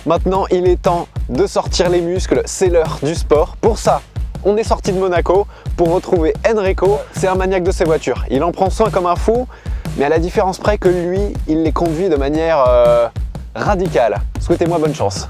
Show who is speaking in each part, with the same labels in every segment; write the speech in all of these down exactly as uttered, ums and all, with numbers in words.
Speaker 1: Maintenant, il est temps de sortir les muscles, c'est l'heure du sport. Pour ça, on est sorti de Monaco pour retrouver Enrico. C'est un maniaque de ses voitures. Il en prend soin comme un fou, mais à la différence près que lui, il les conduit de manière euh, radicale. Souhaitez-moi bonne chance.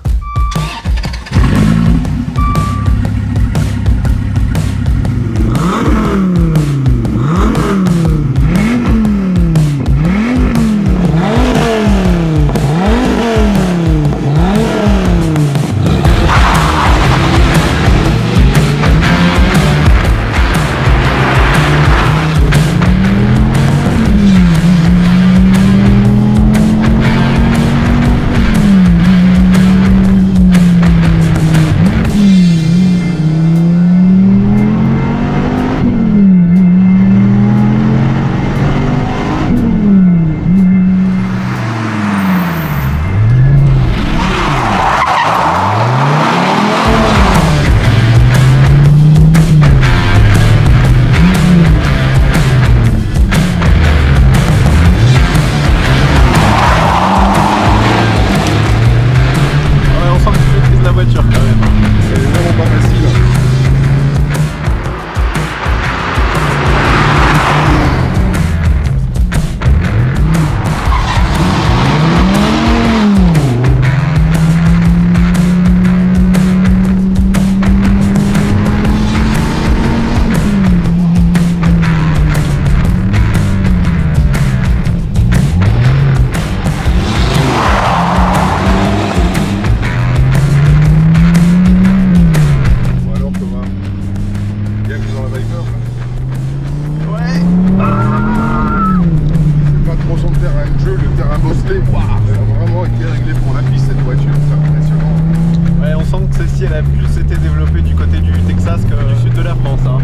Speaker 1: Celle-ci elle a plus été développée du côté du Texas que du sud de la France. Hein.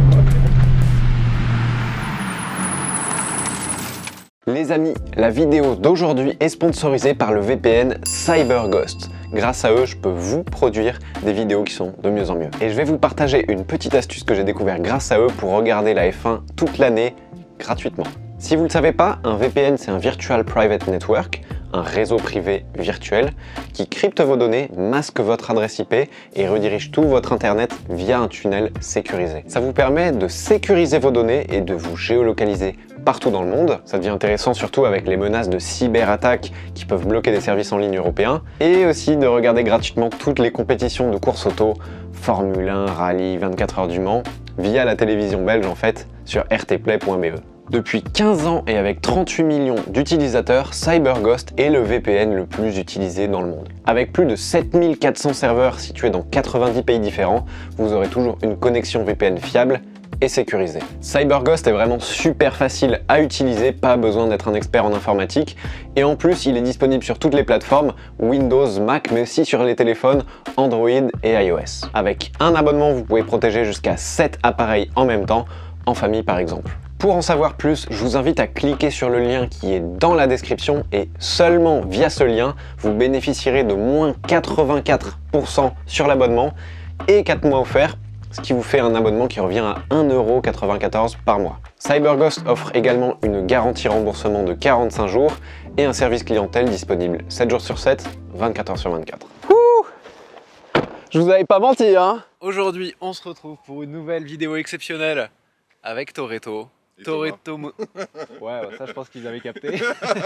Speaker 1: Les amis, la vidéo d'aujourd'hui est sponsorisée par le V P N CyberGhost. Grâce à eux, je peux vous produire des vidéos qui sont de mieux en mieux. Et je vais vous partager une petite astuce que j'ai découvert grâce à eux pour regarder la F un toute l'année gratuitement. Si vous ne le savez pas, un V P N c'est un Virtual Private Network, un réseau privé virtuel qui crypte vos données, masque votre adresse I P et redirige tout votre internet via un tunnel sécurisé. Ça vous permet de sécuriser vos données et de vous géolocaliser partout dans le monde. Ça devient intéressant surtout avec les menaces de cyberattaques qui peuvent bloquer des services en ligne européens et aussi de regarder gratuitement toutes les compétitions de course auto, Formule un, Rallye, vingt-quatre heures du Mans, via la télévision belge en fait, sur r t play point b e. Depuis quinze ans et avec trente-huit millions d'utilisateurs, CyberGhost est le V P N le plus utilisé dans le monde. Avec plus de sept mille quatre cents serveurs situés dans quatre-vingt-dix pays différents, vous aurez toujours une connexion V P N fiable et sécurisée. CyberGhost est vraiment super facile à utiliser, pas besoin d'être un expert en informatique. Et en plus, il est disponible sur toutes les plateformes, Windows, Mac, mais aussi sur les téléphones Android et iOS. Avec un abonnement, vous pouvez protéger jusqu'à sept appareils en même temps, en famille par exemple. Pour en savoir plus, je vous invite à cliquer sur le lien qui est dans la description et seulement via ce lien, vous bénéficierez de moins quatre-vingt-quatre pour cent sur l'abonnement et quatre mois offerts, ce qui vous fait un abonnement qui revient à un euro quatre-vingt-quatorze par mois. CyberGhost offre également une garantie remboursement de quarante-cinq jours et un service clientèle disponible sept jours sur sept, vingt-quatre heures sur vingt-quatre. Ouh, je vous avais pas menti, hein. Aujourd'hui, on se retrouve pour une nouvelle vidéo exceptionnelle avec Toretto. Toretto Mo... Ouais, ça je pense qu'ils avaient capté.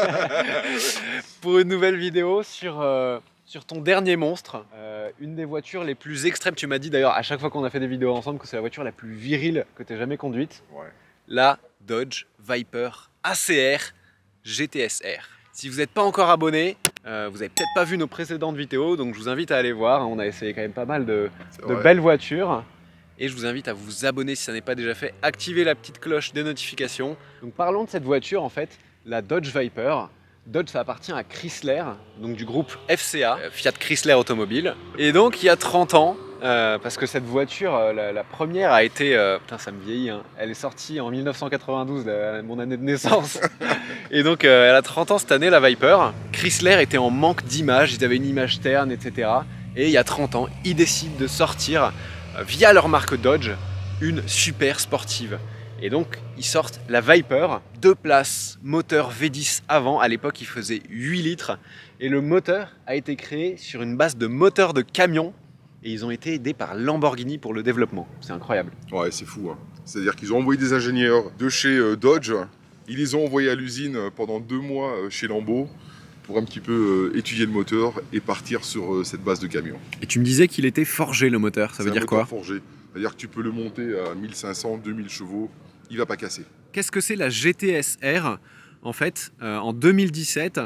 Speaker 1: Pour une nouvelle vidéo sur, euh, sur ton dernier monstre. Euh, une des voitures les plus extrêmes. Tu m'as dit d'ailleurs à chaque fois qu'on a fait des vidéos ensemble que c'est la voiture la plus virile que tu aies jamais conduite. Ouais. La Dodge Viper A C R G T S R. Si vous n'êtes pas encore abonné, euh, vous n'avez peut-être pas vu nos précédentes vidéos, donc je vous invite à aller voir. On a essayé quand même pas mal de, de belles voitures. Et je vous invite à vous abonner si ça n'est pas déjà fait, activer la petite cloche des notifications. Donc parlons de cette voiture en fait, la Dodge Viper. Dodge ça appartient à Chrysler, donc du groupe F C A, Fiat Chrysler Automobile. Et donc il y a trente ans, euh, parce que cette voiture, euh, la, la première a été, euh, putain ça me vieillit, hein, elle est sortie en mille neuf cent quatre-vingt-douze, la, mon année de naissance. Et donc euh, elle a trente ans cette année la Viper. Chrysler était en manque d'image, ils avaient une image terne, et cetera. Et il y a trente ans, ils décident de sortir via leur marque Dodge, une super sportive. Et donc, ils sortent la Viper, deux places, moteur V dix avant. À l'époque, il faisait huit litres. Et le moteur a été créé sur une base de moteur de camion. Et ils ont été aidés par Lamborghini pour le développement. C'est incroyable.
Speaker 2: Ouais, c'est fou. Hein. C'est-à-dire qu'ils ont envoyé des ingénieurs de chez euh, Dodge. Ils les ont envoyés à l'usine pendant deux mois euh, chez Lambo pour un petit peu euh, étudier le moteur et partir sur euh, cette base de camion.
Speaker 1: Et tu me disais qu'il était forgé, le moteur. Ça veut dire quoi?
Speaker 2: Forgé. C'est-à-dire que tu peux le monter à mille cinq cents, deux mille chevaux. Il va pas casser.
Speaker 1: Qu'est-ce que c'est la G T S R? En fait, euh, en deux mille dix-sept,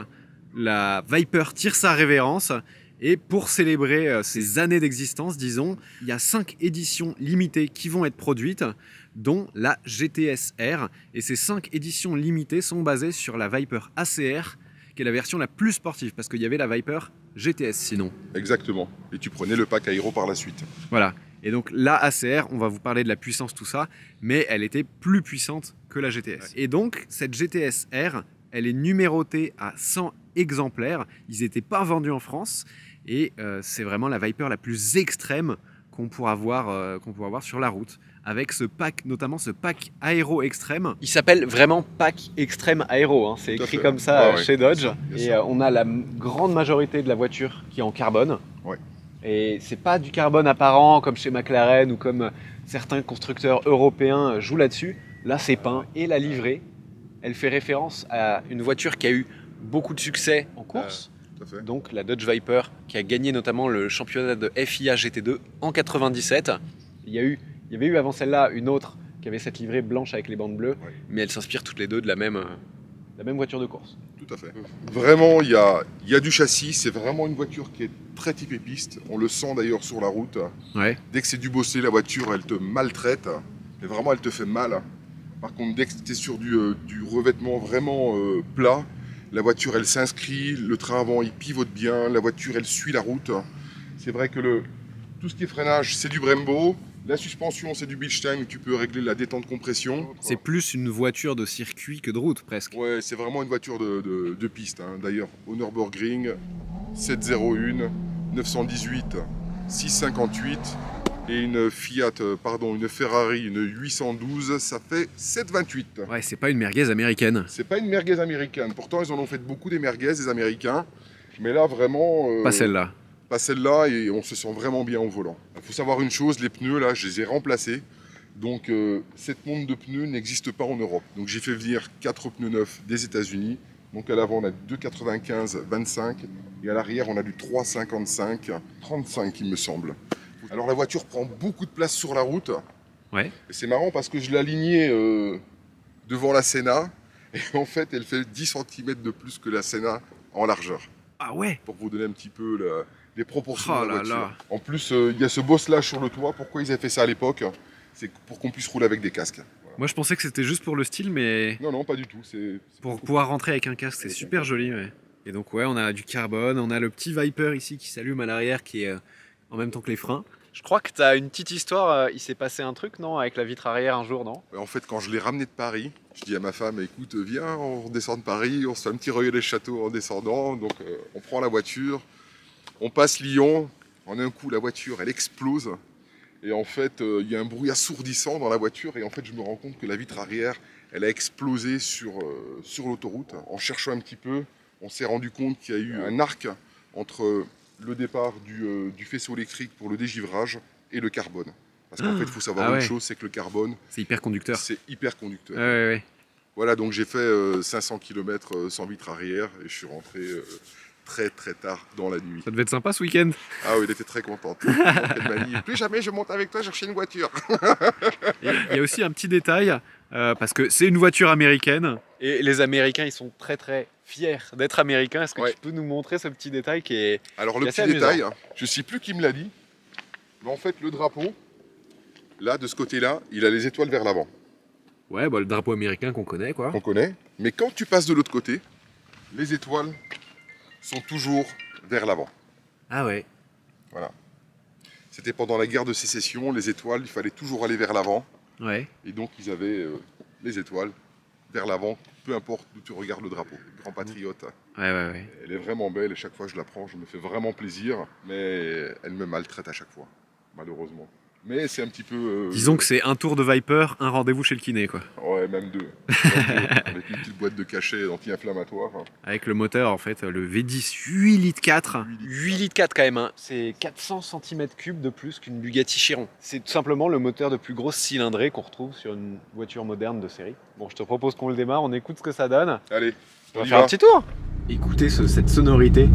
Speaker 1: la Viper tire sa révérence et pour célébrer euh, ses années d'existence, disons, il y a cinq éditions limitées qui vont être produites, dont la G T S R. Et ces cinq éditions limitées sont basées sur la Viper A C R, qui est la version la plus sportive, parce qu'il y avait la Viper G T S sinon.
Speaker 2: Exactement. Et tu prenais le pack aéro par la suite.
Speaker 1: Voilà. Et donc la A C R, on va vous parler de la puissance, tout ça, mais elle était plus puissante que la G T S. Ouais. Et donc cette G T S R, elle est numérotée à cent exemplaires. Ils n'étaient pas vendus en France et euh, c'est vraiment la Viper la plus extrême qu'on pourra voir, euh, qu'on pourra voir sur la route, avec ce pack, notamment ce pack aéro extrême. Il s'appelle vraiment pack extrême aéro, hein. C'est écrit comme ça ah, chez ouais. Dodge. Bien et euh, on a la grande majorité de la voiture qui est en carbone. Ouais. Et c'est pas du carbone apparent comme chez McLaren ou comme certains constructeurs européens jouent là-dessus. Là, c'est peint. Et la livrée, elle fait référence à une voiture qui a eu beaucoup de succès en course. Euh, Donc la Dodge Viper qui a gagné notamment le championnat de F I A G T deux en quatre-vingt-dix-sept. Il y a eu, il y avait eu avant celle-là une autre qui avait cette livrée blanche avec les bandes bleues. Ouais. Mais elles s'inspirent toutes les deux de la même, la même voiture de course.
Speaker 2: Tout à fait. Vraiment, il y a, il y a du châssis. C'est vraiment une voiture qui est très typée piste. On le sent d'ailleurs sur la route. Ouais. Dès que c'est du bossé, la voiture, elle te maltraite. Et vraiment, elle te fait mal. Par contre, dès que tu es sur du, euh, du revêtement vraiment euh, plat, la voiture, elle s'inscrit. Le train avant, il pivote bien. La voiture, elle suit la route. C'est vrai que le, tout ce qui est freinage, c'est du Brembo. La suspension, c'est du Bilstein où tu peux régler la détente de compression.
Speaker 1: C'est plus une voiture de circuit que de route, presque.
Speaker 2: Ouais, c'est vraiment une voiture de, de, de piste. Hein. D'ailleurs, au Nürburgring, sept zéro un, neuf cent dix-huit, six cinquante-huit et une Fiat, pardon, une Ferrari, une huit cent douze, ça fait sept vingt-huit.
Speaker 1: Ouais, c'est pas une merguez américaine.
Speaker 2: C'est pas une merguez américaine. Pourtant, ils en ont fait beaucoup des merguez, des Américains. Mais là, vraiment... Euh...
Speaker 1: Pas celle-là.
Speaker 2: Pas celle-là et on se sent vraiment bien au volant. Il faut savoir une chose, les pneus là, je les ai remplacés. Donc euh, cette monte de pneus n'existe pas en Europe. Donc j'ai fait venir quatre pneus neufs des États-Unis. Donc à l'avant on a du deux quatre-vingt-quinze vingt-cinq et à l'arrière on a du trois cinquante-cinq trente-cinq il me semble. Alors la voiture prend beaucoup de place sur la route. Ouais. Et c'est marrant parce que je l'ai alignée euh, devant la Senna et en fait elle fait dix centimètres de plus que la Senna en largeur.
Speaker 1: Ah ouais.
Speaker 2: Pour vous donner un petit peu la... les proportions
Speaker 1: oh
Speaker 2: de la
Speaker 1: là
Speaker 2: voiture.
Speaker 1: Là.
Speaker 2: En plus, il euh, y a ce bosselage sur le toit. Pourquoi ils avaient fait ça à l'époque? C'est pour qu'on puisse rouler avec des casques. Voilà.
Speaker 1: Moi, je pensais que c'était juste pour le style, mais...
Speaker 2: Non, non, pas du tout. C'est
Speaker 1: pour pouvoir rentrer avec un casque, c'est super joli. Ouais. Et donc, ouais, on a du carbone, on a le petit Viper ici qui s'allume à l'arrière, qui est euh, en même temps que les freins. Je crois que tu as une petite histoire, euh, il s'est passé un truc, non? Avec la vitre arrière un jour, non?
Speaker 2: En fait, quand je l'ai ramené de Paris, je dis à ma femme, écoute, viens, on redescend de Paris, on se fait un petit recueil des châteaux en descendant. Donc, euh, on prend la voiture, on passe Lyon, en un coup, la voiture, elle explose. Et en fait, il euh, y a un bruit assourdissant dans la voiture. Et en fait, je me rends compte que la vitre arrière, elle a explosé sur, euh, sur l'autoroute. En cherchant un petit peu, on s'est rendu compte qu'il y a eu un arc entre le départ du, euh, du faisceau électrique pour le dégivrage et le carbone. Parce qu'en ah, fait, il faut savoir ah une ouais. chose, c'est que le carbone...
Speaker 1: C'est hyper conducteur.
Speaker 2: C'est hyper conducteur.
Speaker 1: Ah ouais, ouais.
Speaker 2: Voilà, donc j'ai fait euh, cinq cents kilomètres sans vitre arrière et je suis rentré euh, très très tard dans la nuit.
Speaker 1: Ça devait être sympa ce week-end.
Speaker 2: Ah oui, elle était très contente. Elle m'a dit, plus jamais je monte avec toi chercher une voiture.
Speaker 1: Il y a aussi un petit détail, euh, parce que c'est une voiture américaine. Et les Américains, ils sont très très fiers d'être américains. Est-ce que ouais. tu peux nous montrer ce petit détail qui est
Speaker 2: Alors
Speaker 1: qui
Speaker 2: le
Speaker 1: est
Speaker 2: petit détail, je ne sais plus qui me l'a dit, mais en fait le drapeau, là de ce côté-là, il a les étoiles vers l'avant.
Speaker 1: Ouais, bah, le drapeau américain qu'on connaît, quoi.
Speaker 2: Qu'on connaît. Mais quand tu passes de l'autre côté, les étoiles sont toujours vers l'avant.
Speaker 1: Ah ouais.
Speaker 2: Voilà. C'était pendant la guerre de sécession, les étoiles, il fallait toujours aller vers l'avant.
Speaker 1: Ouais.
Speaker 2: Et donc ils avaient euh, les étoiles vers l'avant, peu importe d'où tu regardes le drapeau. Grand patriote.
Speaker 1: Ouais, ouais, ouais.
Speaker 2: Elle est vraiment belle et chaque fois que je la prends, je me fais vraiment plaisir. Mais elle me maltraite à chaque fois, malheureusement. Mais c'est un petit peu... Euh,
Speaker 3: Disons que c'est un tour de Viper, un rendez-vous chez le kiné, quoi.
Speaker 2: Ouais, même deux. Avec une petite boîte de cachet anti-inflammatoire.
Speaker 3: Avec le moteur, en fait, le V dix huit litres quatre. huit litres quatre quand même, hein. C'est quatre cents centimètres cubes de plus qu'une Bugatti Chiron. C'est tout simplement le moteur de plus grosse cylindrée qu'on retrouve sur une voiture moderne de série. Bon, je te propose qu'on le démarre, on écoute ce que ça donne.
Speaker 2: Allez,
Speaker 3: on va faire un petit tour. Écoutez ce, cette sonorité.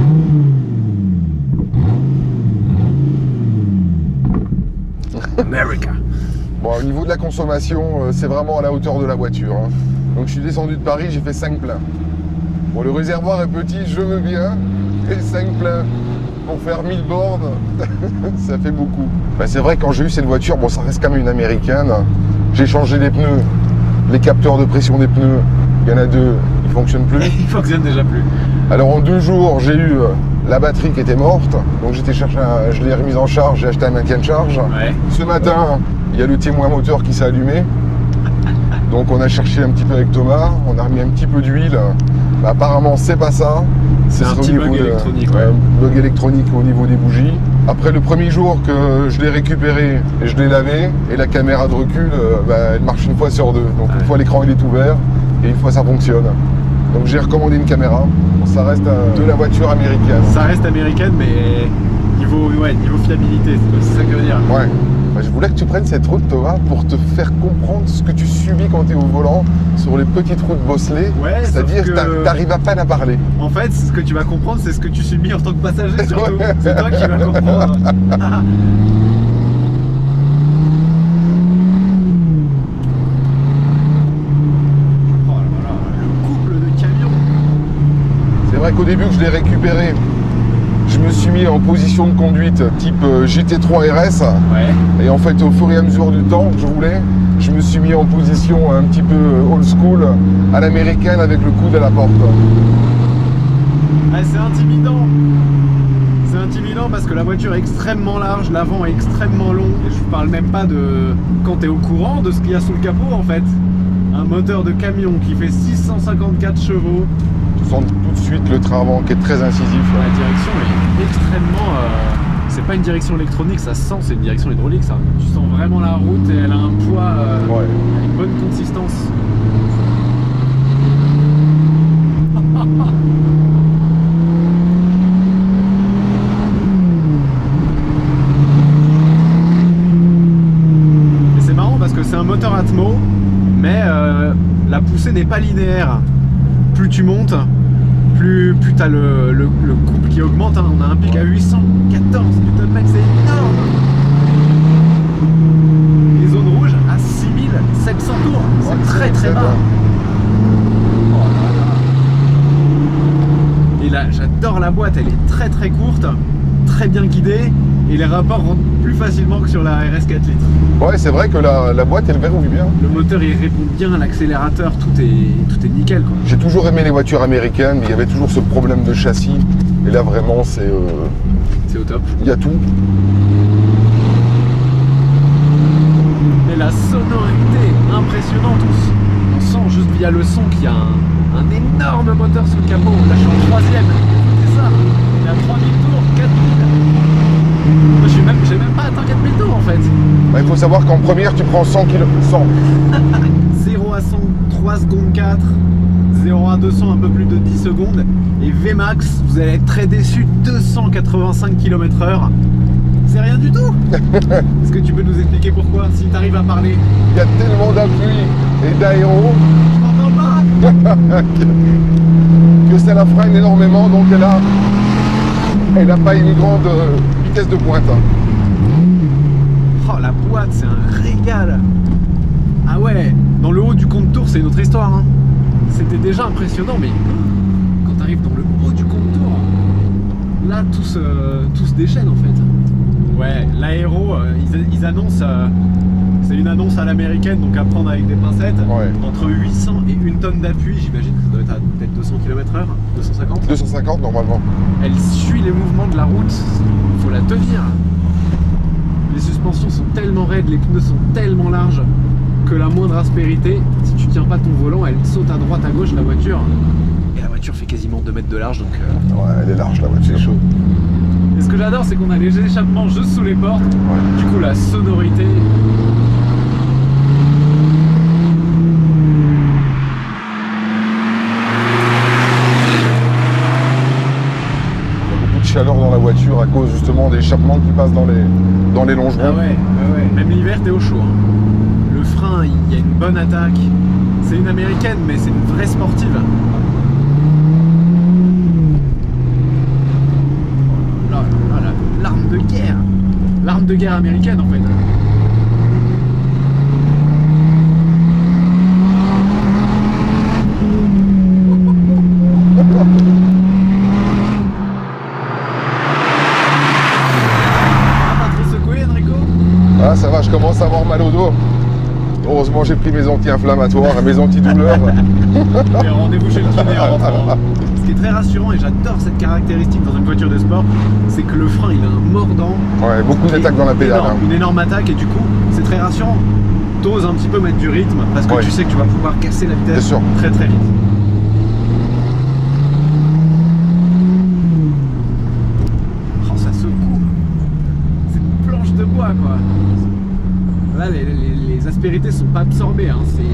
Speaker 3: America.
Speaker 2: Bon, au niveau de la consommation, c'est vraiment à la hauteur de la voiture. Hein. Donc je suis descendu de Paris, j'ai fait cinq pleins. Bon, le réservoir est petit, je veux bien, et cinq pleins pour faire mille bornes, ça fait beaucoup. Ben, c'est vrai que quand j'ai eu cette voiture, bon, ça reste quand même une américaine. J'ai changé les pneus, les capteurs de pression des pneus, il y en a deux, ils ne fonctionnent plus.
Speaker 3: Ils ne fonctionnent déjà plus.
Speaker 2: Alors en deux jours, j'ai eu la batterie qui était morte, donc j'étais cherché, un, je l'ai remise en charge, j'ai acheté un maintien de charge.
Speaker 3: Ouais.
Speaker 2: Ce matin, il y a le témoin moteur qui s'est allumé. Donc on a cherché un petit peu avec Thomas, on a remis un petit peu d'huile. Bah, apparemment c'est pas ça.
Speaker 3: C'est un petit bug de, électronique.
Speaker 2: Ouais.
Speaker 3: Ouais.
Speaker 2: Bug électronique au niveau des bougies. Après le premier jour que je l'ai récupéré, je l'ai lavé et la caméra de recul, bah, elle marche une fois sur deux. Donc ouais. Une fois l'écran il est ouvert et une fois ça fonctionne. Donc j'ai recommandé une caméra. Bon, ça reste de la voiture américaine.
Speaker 3: Ça reste américaine mais niveau, ouais, niveau fiabilité, c'est ça que je veux dire.
Speaker 2: Ouais. Je voulais que tu prennes cette route, Thomas, pour te faire comprendre ce que tu subis quand tu es au volant sur les petites routes bosselées.
Speaker 3: Ouais,
Speaker 2: c'est-à-dire que, que tu arrives à peine à parler.
Speaker 3: En fait, ce que tu vas comprendre, c'est ce que tu subis en tant que passager, surtout. Ouais. C'est toi qui vas comprendre. Oh là là, le couple de camions.
Speaker 2: C'est vrai qu'au début que je l'ai récupéré, je me suis mis en position de conduite type G T trois R S.
Speaker 3: Ouais.
Speaker 2: Et en fait, au fur et à mesure du temps que je roulais, je me suis mis en position un petit peu old school, à l'américaine, avec le coude à la porte.
Speaker 3: Ah, c'est intimidant. C'est intimidant parce que la voiture est extrêmement large, l'avant est extrêmement long. Et je ne parle même pas de quand tu es au courant de ce qu'il y a sous le capot en fait. Un moteur de camion qui fait six cent cinquante-quatre chevaux.
Speaker 2: Tu sens tout de suite le train avant qui est très incisif.
Speaker 3: La direction est extrêmement... Euh, c'est pas une direction électronique, ça se sent, c'est une direction hydraulique ça. Tu sens vraiment la route et elle a un poids, euh,
Speaker 2: ouais.
Speaker 3: Une bonne consistance. Et c'est marrant parce que c'est un moteur Atmo, mais euh, la poussée n'est pas linéaire. Plus tu montes, plus, plus tu as le, le, le couple qui augmente. Hein. On a un pic à huit cent quatorze newton mètres, c'est énorme. Les zones rouges à six mille sept cents tours, c'est ouais, très très bas. Oh là là. Et là, j'adore la boîte, elle est très très courte, très bien guidée. Et les rapports rentrent plus facilement que sur la R S quatre litres.
Speaker 2: Ouais, c'est vrai que la, la boîte, elle verrouille bien.
Speaker 3: Le moteur, il répond bien à l'accélérateur, tout est, tout est nickel, quoi.
Speaker 2: J'ai toujours aimé les voitures américaines, mais il y avait toujours ce problème de châssis. Et là, vraiment, c'est... Euh...
Speaker 3: C'est au top.
Speaker 2: Il y a tout.
Speaker 3: Et la sonorité impressionnante. On sent juste via le son qu'il y a un, un énorme moteur sous le capot. Là, je suis en troisième. C'est ça. Il y a trois mille tours, quatre mille. Moi, j'ai même, même pas atteint quatre mille tours en fait.
Speaker 2: Bah, il faut savoir qu'en première, tu prends cent kilomètres. cent.
Speaker 3: zéro à cent, trois secondes quatre. zéro à deux cents, un peu plus de dix secondes. Et V max, vous allez être très déçu, deux cent quatre-vingt-cinq kilomètres heure. C'est rien du tout. Est-ce que tu peux nous expliquer pourquoi, si tu arrives à parler?
Speaker 2: Il y a tellement d'appui et d'aéro.
Speaker 3: Je t'entends pas.
Speaker 2: Que ça la freine énormément, donc elle a, elle a pas une grande vitesse de pointe.
Speaker 3: Oh, la boîte, c'est un régal. Ah ouais, dans le haut du compte tour, c'est une autre histoire. Hein. C'était déjà impressionnant, mais quand tu arrives dans le haut du compte tour, là, tout se, tout se déchaîne en fait. Ouais, l'aéro, euh, ils, ils annoncent, euh, c'est une annonce à l'américaine, donc à prendre avec des pincettes.
Speaker 2: Ouais.
Speaker 3: Entre huit cents et une tonne d'appui, j'imagine que ça doit être à peut-être deux cents kilomètres heure, deux cent cinquante.
Speaker 2: deux cent cinquante normalement.
Speaker 3: Elle suit les mouvements de la route, il faut la tenir. Les suspensions sont tellement raides, les pneus sont tellement larges que la moindre aspérité, si tu tiens pas ton volant, elle saute à droite, à gauche, la voiture. Et la voiture fait quasiment deux mètres de large, donc... Euh,
Speaker 2: ouais, elle est large la voiture.
Speaker 3: C'est chaud. Et ce que j'adore, c'est qu'on a les échappements juste sous les portes.
Speaker 2: Ouais.
Speaker 3: Du coup, la sonorité.
Speaker 2: Chaleur dans la voiture à cause justement des échappements qui passent dans les, dans les longerons.
Speaker 3: Ah ouais, ah ouais. Même l'hiver, t'es au chaud. Hein. Le frein, il y a une bonne attaque. C'est une américaine, mais c'est une vraie sportive. Oh là là là, l'arme de guerre. L'arme de guerre américaine en fait.
Speaker 2: Ah, ça va, je commence à avoir mal au dos. Heureusement, j'ai pris mes anti-inflammatoires et mes antidouleurs.
Speaker 3: Et rendez-vous chez le kiné en rentrant. Ce qui est très rassurant, et j'adore cette caractéristique dans une voiture de sport, c'est que le frein, il a un mordant.
Speaker 2: Ouais, beaucoup d'attaques dans la pédale.
Speaker 3: Énorme,
Speaker 2: hein.
Speaker 3: Une énorme attaque, et du coup, c'est très rassurant. T'oses un petit peu mettre du rythme, parce que
Speaker 2: Ouais.
Speaker 3: tu sais que tu vas pouvoir casser la
Speaker 2: Bien
Speaker 3: vitesse
Speaker 2: sûr.
Speaker 3: très très vite. Oh, ça secoue. C'est une planche de bois, quoi. Là, les, les, les aspérités sont pas absorbées, hein. C'est...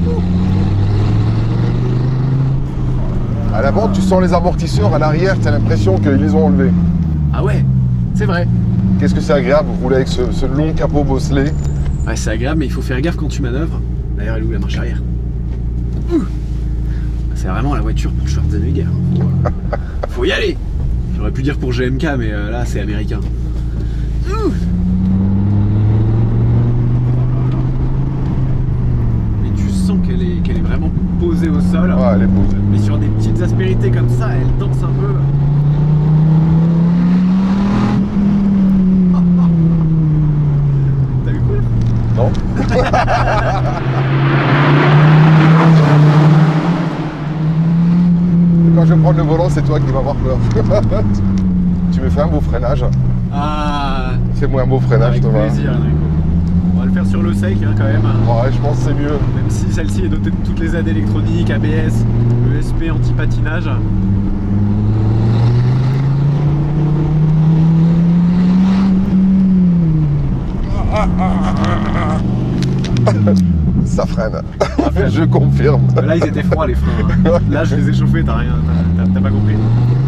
Speaker 2: À l'avant, tu sens les amortisseurs, à l'arrière, tu as l'impression qu'ils les ont enlevés.
Speaker 3: Ah ouais, c'est vrai.
Speaker 2: Qu'est-ce que c'est agréable, rouler avec ce, ce long capot bosselé.
Speaker 3: Ouais, c'est agréable, mais il faut faire gaffe quand tu manœuvres. D'ailleurs, elle est où la marche arrière? Ouh. C'est vraiment la voiture pour Schwarzenegger. Faut, faut y aller. J'aurais pu dire pour G M K, mais euh, là, c'est américain. Ouh. Mais tu sens qu'elle est, qu'elle est vraiment posée au sol.
Speaker 2: Ouais, elle est posée.
Speaker 3: Mais sur des petites aspérités comme ça, elle danse un peu. T'as eu peur?
Speaker 2: Non. Quand je vais prendre le volant, c'est toi qui vas avoir peur. Tu me fais un beau freinage.
Speaker 3: Ah,
Speaker 2: Fais-moi un beau freinage,
Speaker 3: avec
Speaker 2: Thomas.
Speaker 3: plaisir, Enrico. On va le faire sur le sec hein, quand même.
Speaker 2: Ouais, je pense que c'est mieux.
Speaker 3: Même si celle-ci est dotée de toutes les aides électroniques, A B S, E S P anti-patinage.
Speaker 2: Ça freine. Je confirme.
Speaker 3: Là, ils étaient froids les freins. hein. Là, je les ai chauffés, t'as rien, t'as- t'as- t'as pas compris.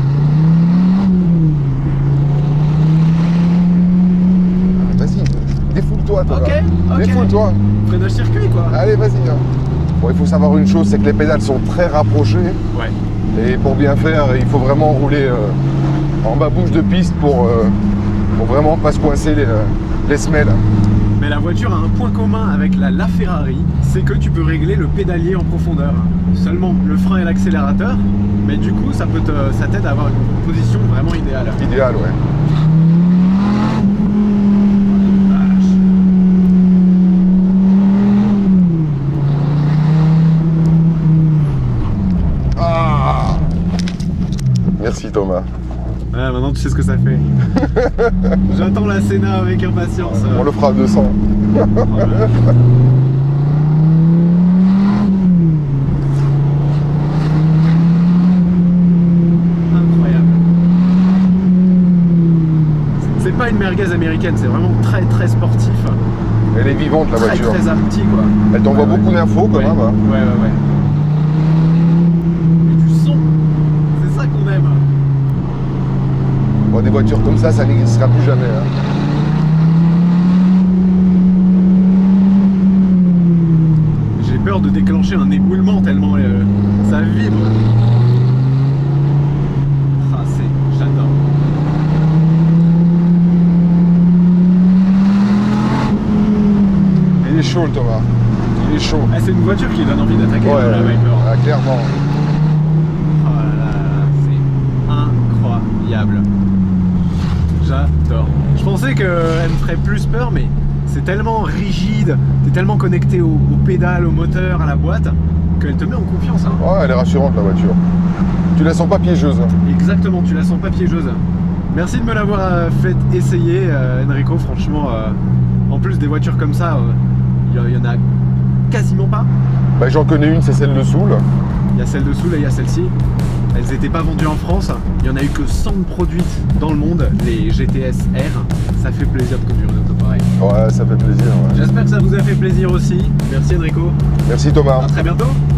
Speaker 2: Vas-y, défoule-toi, Thomas.
Speaker 3: Ok, ok.
Speaker 2: Défoule-toi.
Speaker 3: Freinage circuit quoi.
Speaker 2: Allez, vas-y. hein. Bon, il faut savoir une chose, c'est que les pédales sont très rapprochées.
Speaker 3: Ouais.
Speaker 2: Et pour bien faire, il faut vraiment rouler euh, en bas bouche de piste pour, euh, pour vraiment pas se coincer les, euh, les semelles.
Speaker 3: Mais la voiture a un point commun avec la LaFerrari, c'est que tu peux régler le pédalier en profondeur. Seulement le frein et l'accélérateur, mais du coup ça peut te, ça t'aide à avoir une position vraiment idéale.
Speaker 2: Idéal, ouais.
Speaker 3: Vache.
Speaker 2: Ah Merci Thomas.
Speaker 3: Ouais, maintenant tu sais ce que ça fait. J'attends la Senna avec impatience.
Speaker 2: On le fera à deux cents.
Speaker 3: Voilà. Incroyable. C'est pas une merguez américaine, c'est vraiment très très sportif.
Speaker 2: Elle est vivante la
Speaker 3: Très
Speaker 2: voiture.
Speaker 3: très petit quoi.
Speaker 2: Elle t'envoie
Speaker 3: Ouais,
Speaker 2: beaucoup
Speaker 3: ouais.
Speaker 2: d'infos quand
Speaker 3: Ouais.
Speaker 2: même. hein.
Speaker 3: Ouais, ouais, ouais. Et du son, c'est ça qu'on aime.
Speaker 2: Bon, des voitures comme ça, ça n'existera plus jamais. hein.
Speaker 3: J'ai peur de déclencher un éboulement tellement euh, ça vibre. Ah, c'est. J'adore.
Speaker 2: Il est chaud le Thomas. Il est chaud.
Speaker 3: Ah, c'est une voiture qui donne envie d'attaquer
Speaker 2: Ouais,
Speaker 3: dans la Viper.
Speaker 2: ah, clairement.
Speaker 3: Oh là là, là, c'est incroyable. J'adore. Je pensais qu'elle me ferait plus peur, mais c'est tellement rigide, t'es tellement connecté au, au pédale, au moteur, à la boîte, qu'elle te met en confiance. hein.
Speaker 2: Ouais, elle est rassurante la voiture. Tu la sens pas piégeuse. hein.
Speaker 3: Exactement, tu la sens pas piégeuse. Merci de me l'avoir euh, fait essayer, euh, Enrico. Franchement, euh, en plus des voitures comme ça, il euh, y, y en a quasiment pas.
Speaker 2: Bah, j'en connais une, c'est celle de Soul.
Speaker 3: Il y a celle dessous, là il y a celle-ci. elles n'étaient pas vendues en France. Il n'y en a eu que cent produites dans le monde, les G T S R. Ça fait plaisir de conduire une auto pareille.
Speaker 2: Ouais, ça fait plaisir. Ouais.
Speaker 3: J'espère que ça vous a fait plaisir aussi. Merci Enrico.
Speaker 2: Merci Thomas.
Speaker 3: À très bientôt.